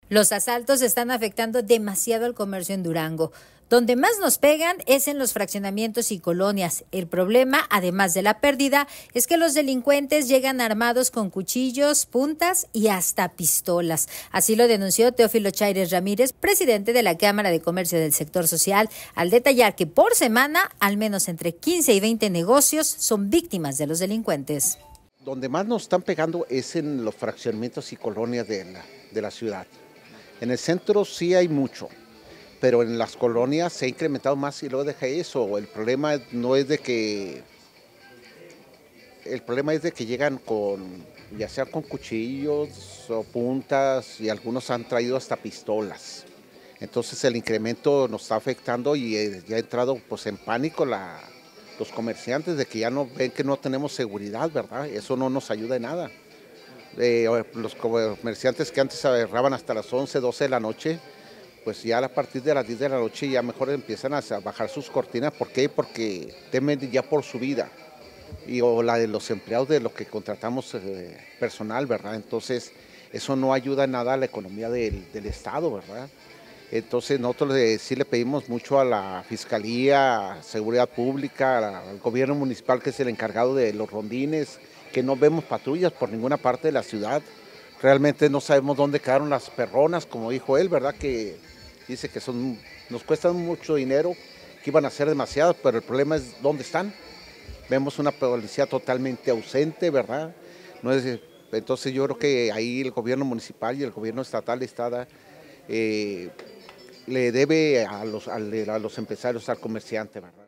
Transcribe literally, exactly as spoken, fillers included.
Los asaltos están afectando demasiado al comercio en Durango. Donde más nos pegan es en los fraccionamientos y colonias. El problema, además de la pérdida, es que los delincuentes llegan armados con cuchillos, puntas y hasta pistolas. Así lo denunció Teófilo Chaires Ramírez, presidente de la Cámara de Comercio del Sector Social, al detallar que por semana, al menos entre quince y veinte negocios son víctimas de los delincuentes. Donde más nos están pegando es en los fraccionamientos y colonias de la, de la ciudad. En el centro sí hay mucho, pero en las colonias se ha incrementado más y luego deja eso. El problema no es de que, el problema es de que llegan con, ya sea con cuchillos o puntas, y algunos han traído hasta pistolas. Entonces el incremento nos está afectando y ya ha entrado pues en pánico la, los comerciantes de que ya no ven que no tenemos seguridad, ¿verdad? Eso no nos ayuda en nada. Eh, los comerciantes que antes cerraban hasta las once, doce de la noche, pues ya a partir de las diez de la noche ya mejor empiezan a bajar sus cortinas. ¿Por qué? Porque temen ya por su vida, y, o la de los empleados de los que contratamos eh, personal, ¿verdad? Entonces eso no ayuda en nada a la economía del, del Estado, ¿verdad? Entonces nosotros le, sí le pedimos mucho a la Fiscalía, a Seguridad Pública, al gobierno municipal, que es el encargado de los rondines, que no vemos patrullas por ninguna parte de la ciudad. Realmente no sabemos dónde quedaron las perronas, como dijo él, ¿verdad? Que dice que son, nos cuestan mucho dinero, que iban a ser demasiadas, pero el problema es dónde están. Vemos una policía totalmente ausente, ¿verdad? No es, entonces yo creo que ahí el gobierno municipal y el gobierno estatal está, eh, le debe a los, a los empresarios, al comerciante, ¿verdad?